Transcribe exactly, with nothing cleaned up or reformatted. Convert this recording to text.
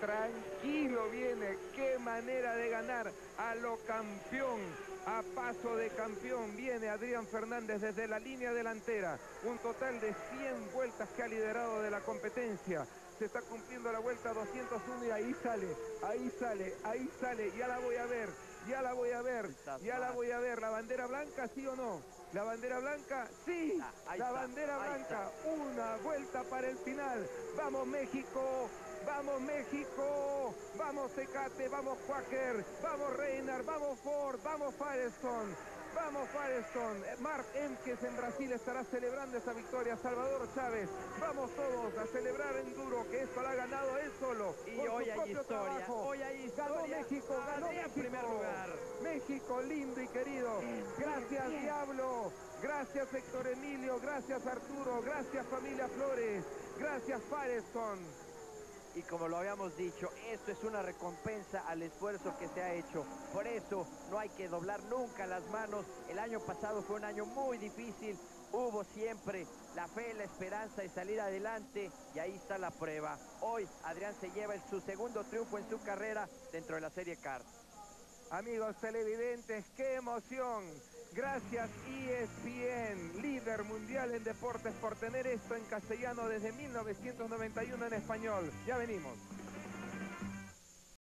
tranquilo viene. Qué manera de ganar a lo campeón. A paso de campeón viene Adrián Fernández desde la línea delantera. Un total de cien vueltas que ha liderado de la competencia. Se está cumpliendo la vuelta doscientos uno y ahí sale, ahí sale, ahí sale. Ya la voy a ver, ya la voy a ver, ya la voy a ver. ¿La bandera blanca, sí o no? ¿La bandera blanca? ¡Sí! Ah, la está, bandera blanca. Una vuelta para el final. ¡Vamos, México! ¡Vamos, México! ¡Vamos, Tecate! ¡Vamos, Quaker! ¡Vamos, Reynard! ¡Vamos, Ford! ¡Vamos, Firestone! ¡Vamos, Firestone! Mark Emkes en Brasil estará celebrando esta victoria. Salvador Chávez. Vamos todos a celebrar Enduro, que esto lo ha ganado él solo. Y por hoy su hay propio historia. trabajo. Hoy hay historia. Ganó México, ganó Adrián, México. primer lugar. México, lindo y querido. Gracias, Diablo. Gracias, Héctor Emilio. Gracias, Arturo. Gracias, familia Flores. Gracias, Firestone. Y como lo habíamos dicho, esto es una recompensa al esfuerzo que se ha hecho. Por eso no hay que doblar nunca las manos. El año pasado fue un año muy difícil. Hubo siempre la fe, la esperanza de salir adelante. Y ahí está la prueba. Hoy Adrián se lleva su segundo triunfo en su carrera dentro de la Serie Kart. Amigos televidentes, qué emoción. Gracias E S P N, líder mundial en deportes, por tener esto en castellano desde mil novecientos noventa y uno en español. Ya venimos.